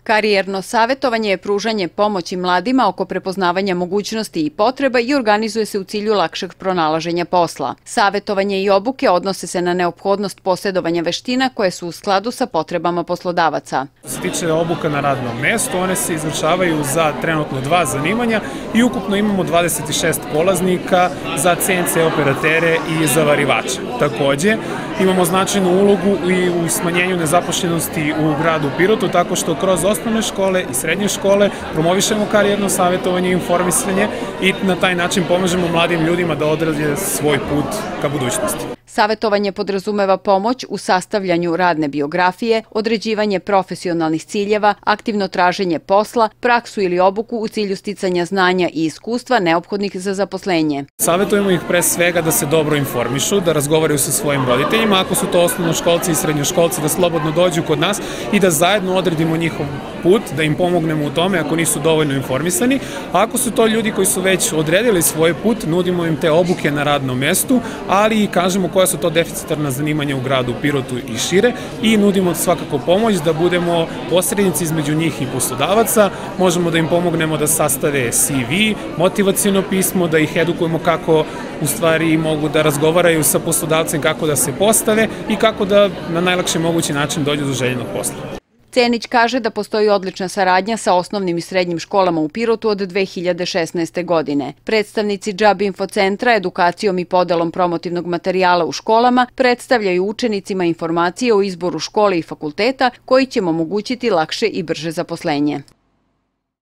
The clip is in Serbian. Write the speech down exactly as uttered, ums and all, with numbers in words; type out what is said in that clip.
Karijerno savjetovanje je pružanje pomoći mladima oko prepoznavanja mogućnosti i potreba i organizuje se u cilju lakšeg pronalaženja posla. Savjetovanje i obuke odnose se na neophodnost posjedovanja veština koje su u skladu sa potrebama poslodavaca. Što se tiče obuka na radnom mestu, one se izvršavaju za trenutno dva zanimanja i ukupno imamo dvadeset šest polaznika za C N C operatere i zavarivače. Takođe, imamo značajnu ulogu i u smanjenju nezaposlenosti u gradu Pirotu, tako što kroz osnovne škole i srednje škole promovišemo karijerno savjetovanje i informisanje i na taj način pomažemo mladim ljudima da odrade svoj put ka budućnosti. Savjetovanje podrazumeva pomoć u sastavljanju radne biografije, određivanje profesionalnih ciljeva, aktivno traženje posla, praksu ili obuku u cilju sticanja znanja i iskustva neophodnih za zaposlenje. Savjetujemo ih pre svega da se dobro informišu, da razgovaraju sa svojim roditeljima, ako su to osnovnoškolci i srednjoškolci, da slobodno dođu kod nas i da zajedno odredimo njihov put, da im pomognemo u tome ako nisu dovoljno informisani. A ako su to ljudi koji su već odredili svoj put, nudimo im te obuke na radnom mestu, ali i kažemo koja su to deficitarna zanimanja u gradu Pirotu i šire i nudimo svakako pomoć da budemo posrednici između njih i poslodavaca. Možemo da im pomognemo da sastave C V, motivaciono pismo, da ih edukujemo kako u stvari mogu da razgovaraju sa poslodavcem, kako da se postave i kako da na najlakši mogući način dođu do željenog posla. Cenić kaže da postoji odlična saradnja sa osnovnim i srednjim školama u Pirotu od dve hiljade šesnaeste. godine. Predstavnici Džab Info centra edukacijom i podelom promotivnog materijala u školama predstavljaju učenicima informacije o izboru škole i fakulteta koji će im omogućiti lakše i brže zaposlenje.